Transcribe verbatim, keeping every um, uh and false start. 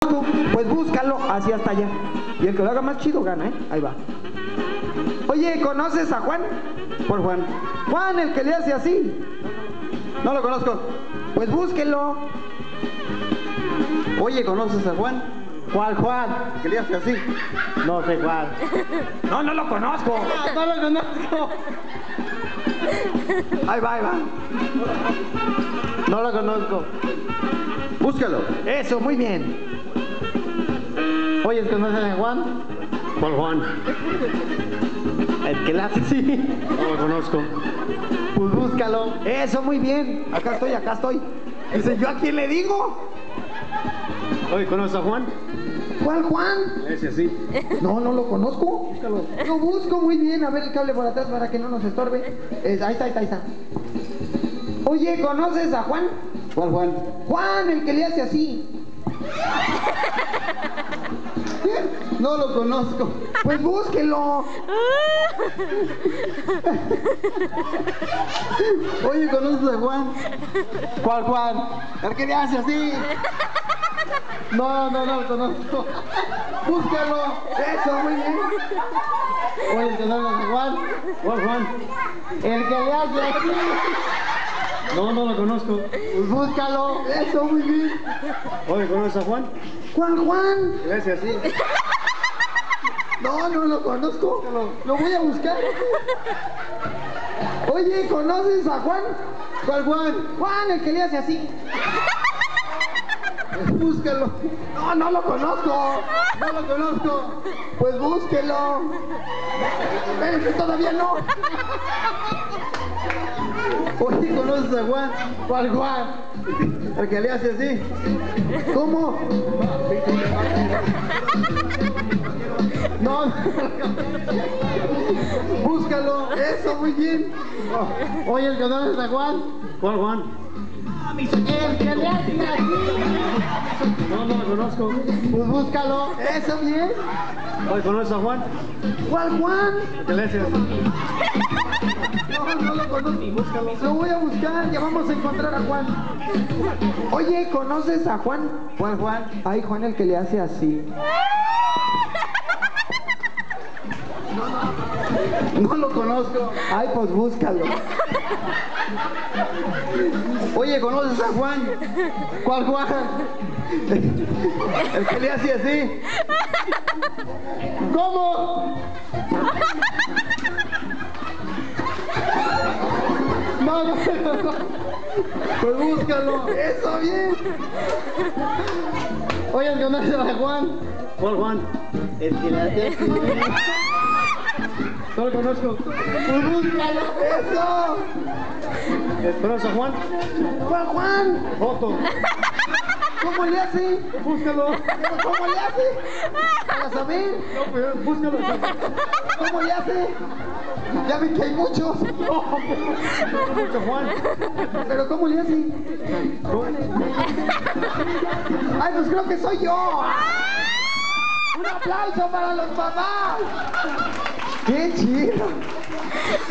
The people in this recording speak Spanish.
Pues búscalo, así hasta allá. Y el que lo haga más chido gana, ¿eh? Ahí va. Oye, ¿conoces a Juan? ¿Por Juan? Juan, el que le hace así. No lo conozco. Pues búsquelo. Oye, ¿conoces a Juan? ¿Cuál Juan? ¿El que le hace así? No sé cuál. No, no lo conozco. No lo conozco. Ahí va, ahí va. No lo conozco. Búscalo. Eso, muy bien. Oye, ¿conoces a Juan? ¿Cuál Juan? El que le hace así. No lo conozco. Pues búscalo. Eso, muy bien. Acá estoy, acá estoy. Dice, ¿yo a quién le digo? Oye, ¿conoces a Juan? ¿Cuál Juan? Le hace así. No, no lo conozco. Búscalo. Lo busco muy bien. A ver el cable por atrás para que no nos estorbe. Es, ahí está, ahí está, ahí está. Oye, ¿conoces a Juan? ¿Cuál Juan? Juan, el que le hace así. No lo conozco. Pues búsquelo. Oye, ¿conoces a Juan? ¿Cuál Juan? ¿El que le hace así? No, no, no lo conozco. Búscalo. Eso, muy bien. Oye, ¿conoces a Juan? ¿Cuál Juan? El que le hace así. No, no lo conozco. Pues búscalo. Eso, muy bien. Oye, ¿conoces a Juan? ¿Cuál Juan? ¿El que le hace así? No, no lo conozco. Lo voy a buscar. Oye, ¿conoces a Juan? ¿Cuál Juan? Juan, el que le hace así. Búscalo. No, no lo conozco. No lo conozco. Pues búsquelo. Espérense, todavía no. Oye, ¿conoces a Juan? ¿Cuál Juan? ¿El que le hace así? ¿Cómo? No. Búscalo. Eso, muy bien. Oye, ¿conoces a Juan? ¿Cuál Juan? El que le hace así. No, no lo conozco. Pues búscalo. Eso, bien. Oye, ¿conoces a Juan? ¿Cuál Juan? ¿El que le hace así? No, no lo conozco. Lo voy a buscar, ya vamos a encontrar a Juan. Oye, ¿conoces a Juan? ¿Cuál Juan? Ay, Juan, el que le hace así. No lo conozco. Ay, pues búscalo. Oye, ¿conoces a Juan? ¿Cuál Juan? ¿El que le hace así? ¿Cómo? No, no, no, no. Pues búscalo. Eso, bien. Oye, ¿conoces a Juan? ¿Cuál Juan? El que le hace así. No lo conozco. Pues búscalo. Eso. ¿Conoces a Juan? ¿Cuál Juan? Foto. ¿Cómo le hace? Búscalo. ¿Pero cómo le hace? Para saber. No, pues búscalo. ¿Cómo le hace? Ya vi que hay muchos. Mucho Juan. ¿Pero cómo le hace? Ay, pues creo que soy yo. ¡Un aplauso para los papás! ¡Qué chido!